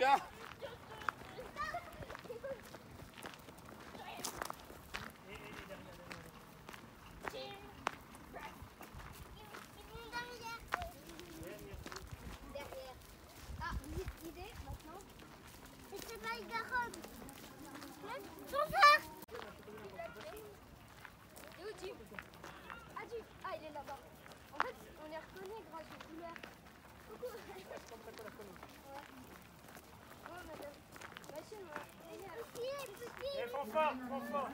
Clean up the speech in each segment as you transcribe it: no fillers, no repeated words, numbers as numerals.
là. Ah, il est là-bas. En fait, on les reconnaît grâce aux couleurs. Coucou. Ouais, madame. Monsieur, moi. Eh, fanfare, fanfare.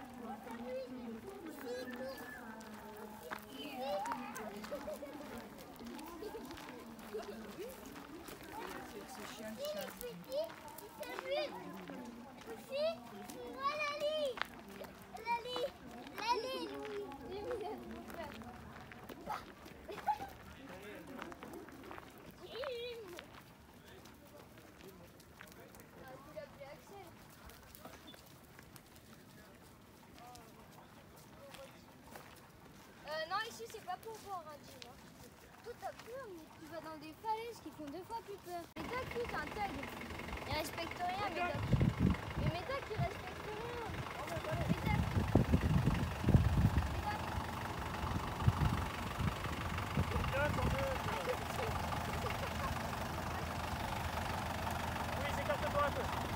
Ce chien de Il chat. est petit, il s'amuse. Aussi, il voit Lali. Lali. Non, ici c'est pas pour boire un gin. Tout a peur, mais tu vas dans des falaises qui font 2 fois plus peur. Médoc, lui, c'est un thug. Il respecte rien, Médoc. Mais Médoc, il respecte rien. Médoc. Oui, s'écarte-toi un peu.